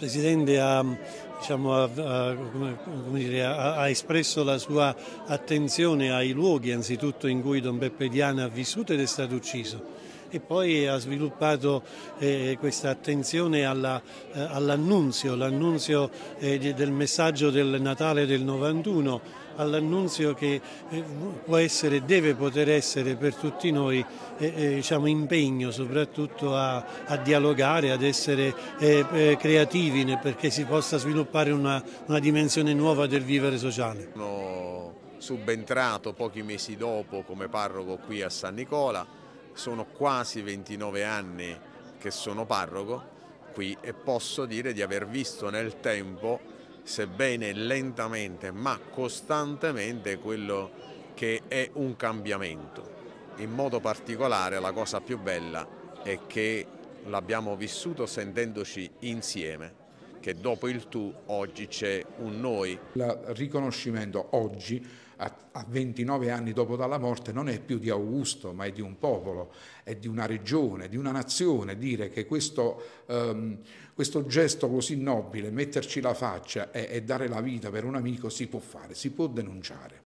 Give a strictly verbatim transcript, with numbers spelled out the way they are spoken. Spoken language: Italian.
Presidente ha, diciamo, ha, ha, come, come dire, ha, ha espresso la sua attenzione ai luoghi anzitutto in cui Don Beppe Diana ha vissuto ed è stato ucciso, e poi ha sviluppato eh, questa attenzione alla, eh, all'annunzio, l'annunzio eh, del messaggio del Natale del novantuno, all'annunzio che eh, può essere, deve poter essere per tutti noi eh, eh, diciamo, impegno soprattutto a, a dialogare, ad essere eh, eh, creativi perché si possa sviluppare una, una dimensione nuova del vivere sociale. Sono subentrato pochi mesi dopo come parroco qui a San Nicola, sono quasi ventinove anni che sono parroco qui e posso dire di aver visto nel tempo, sebbene lentamente ma costantemente, quello che è un cambiamento. In modo particolare la cosa più bella è che l'abbiamo vissuto sentendoci insieme, che dopo il tu oggi c'è un noi. Il riconoscimento oggi, a ventinove anni dopo dalla morte, non è più di Augusto, ma è di un popolo, è di una regione, di una nazione. Dire che questo, um, questo gesto così nobile, metterci la faccia e, e dare la vita per un amico, si può fare, si può denunciare.